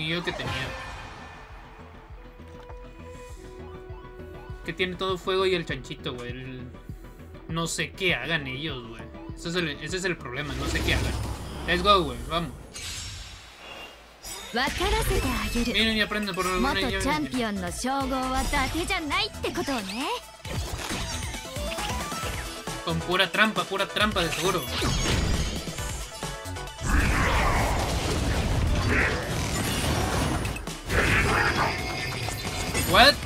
anillo que tenía. Que tiene todo fuego y el chanchito, güey. No sé qué hagan ellos, güey. Ese es el problema, no sé qué hagan. Let's go, güey, vamos. Miren y aprenden por alguna llave. Con pura trampa de seguro. What?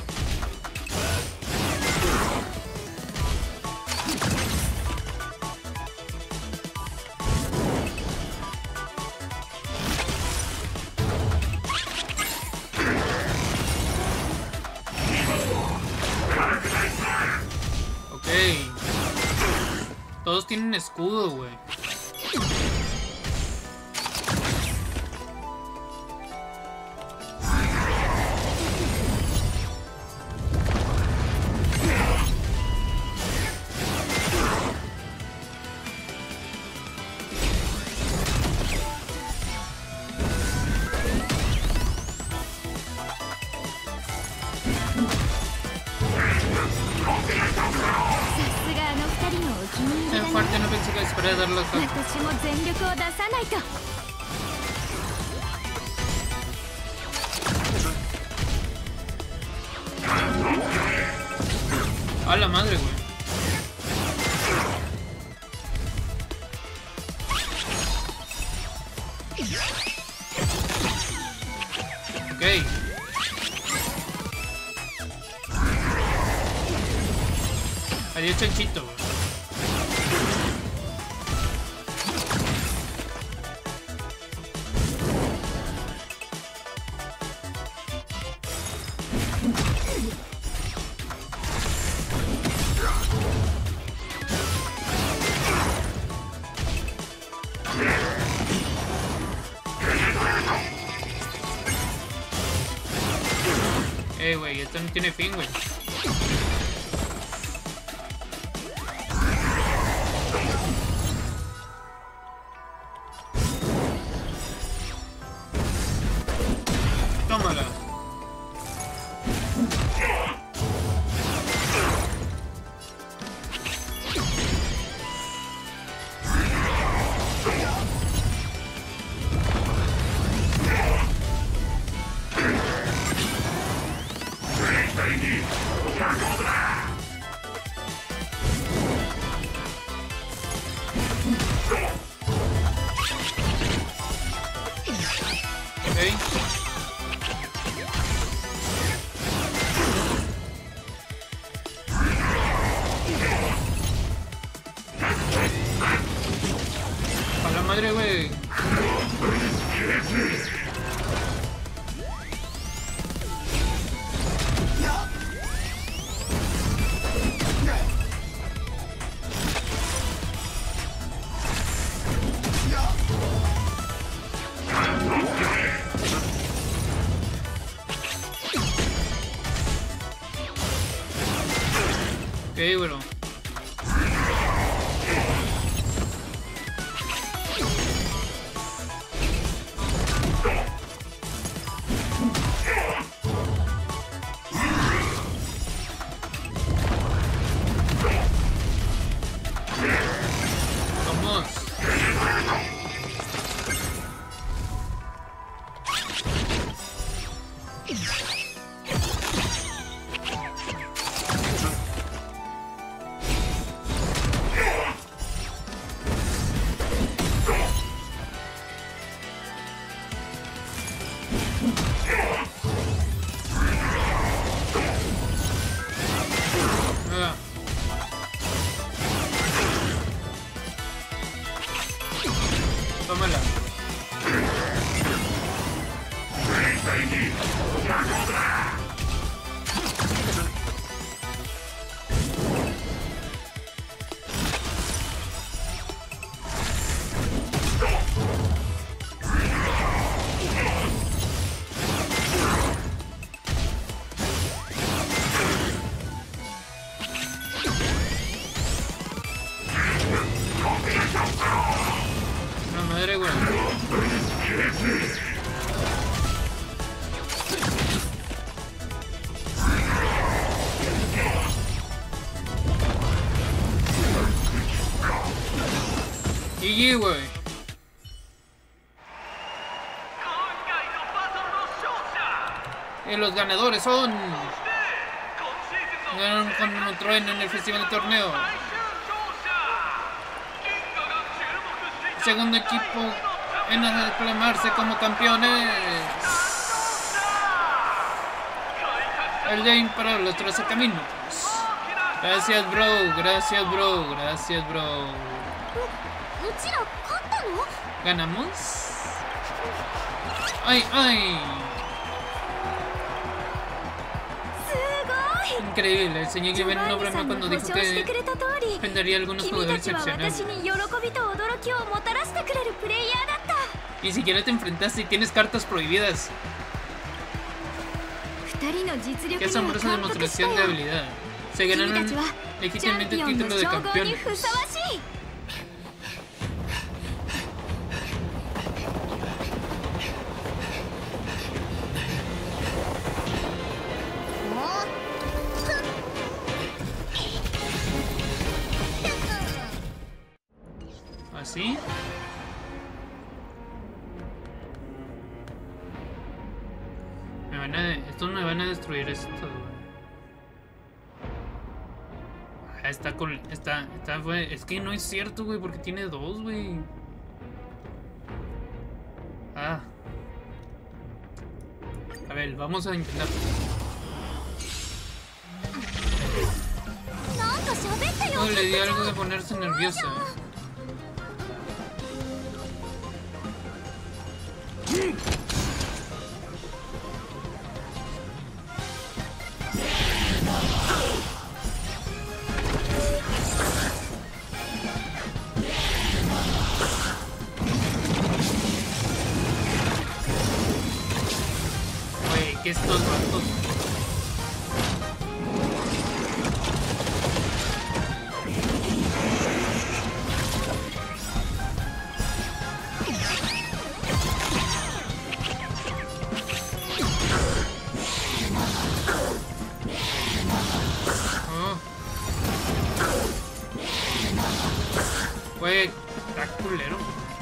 Todos tienen escudo, güey. Fuerte, no pensé que esperé darlo acá. A la madre, güey. Ok. Adiós, chanchito, güey. Güey, esto no tiene fin, güey. Tómala. A la madre, güey. Ok, bueno. Tómala. La madre, güey. GG, güey. Y los ganadores son... Ganaron con un trueno en el festival de torneo. Segundo equipo en proclamarse como campeones. El game para los 13 caminos. Gracias, bro. Gracias, bro. Gracias, bro. ¿Ganamos? ¡Ay, ay! Increíble, el señor Given no bromeó cuando dijo que vendería algunos jugadores excepcionales. Ni siquiera te enfrentaste y tienes cartas prohibidas. Qué asombrosa demostración de habilidad. Se ganaron legítimamente el título de campeones. ¿Así? Estos me van a destruir esto. Está con... es que no es cierto, güey, porque tiene dos, güey. Ah. A ver, vamos a intentar. Oh, le di algo de ponerse nerviosa. Oye, ¿qué estos vatos? Güey, está culero.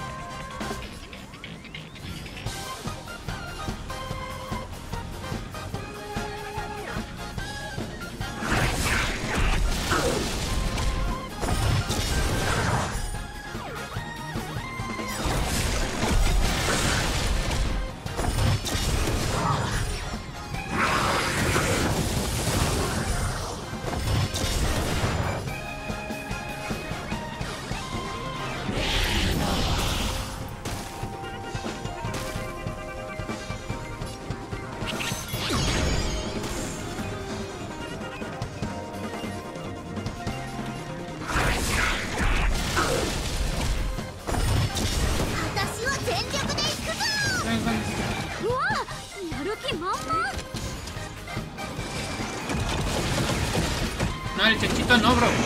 No, el chanchito no, bro.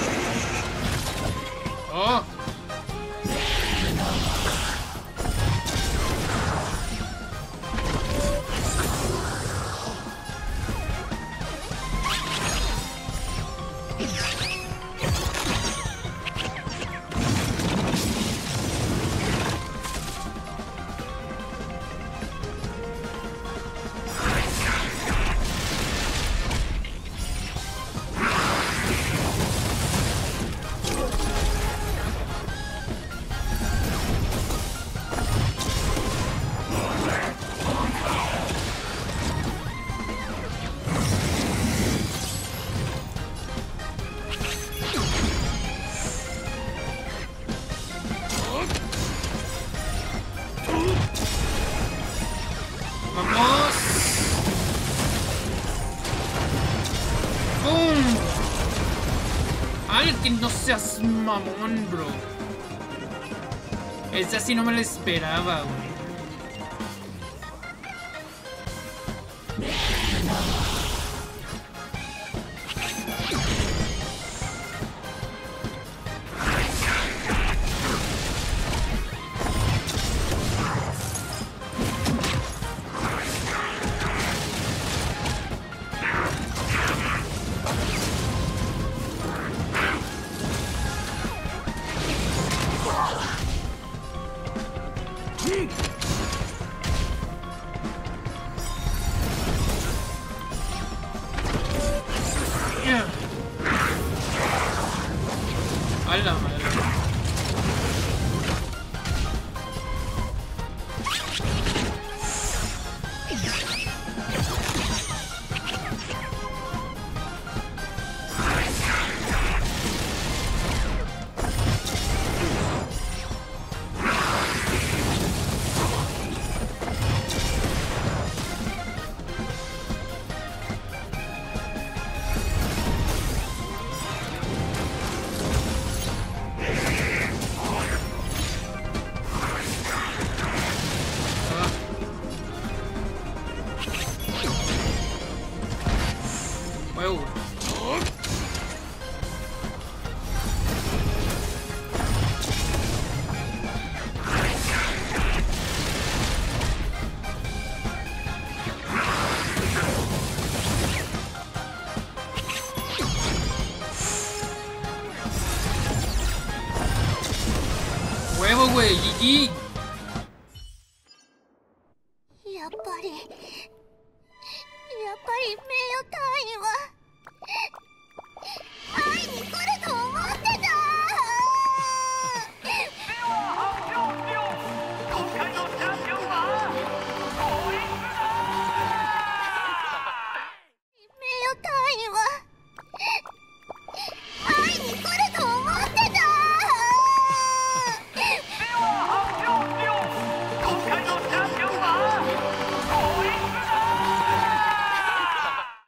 Oh. Vamos. ¡Bum! Alguien no seas mamón, bro. Esa sí no me la esperaba, güey. A la madre. Huevo, güey, GG.